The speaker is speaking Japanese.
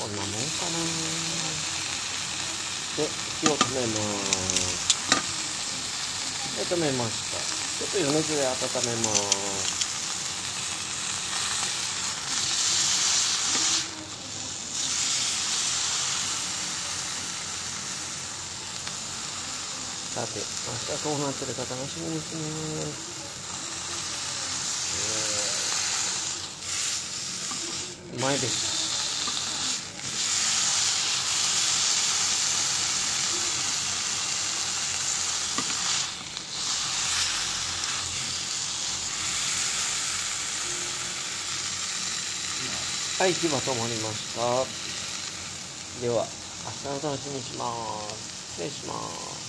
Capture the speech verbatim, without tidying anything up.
んなもんかな。で、火を止めます。で、止めました。ちょっと余熱で温めます。さて、明日どうなってるか楽しみですね。うまいです。はい、火は止まりました。では、明日の楽しみにします。失礼します。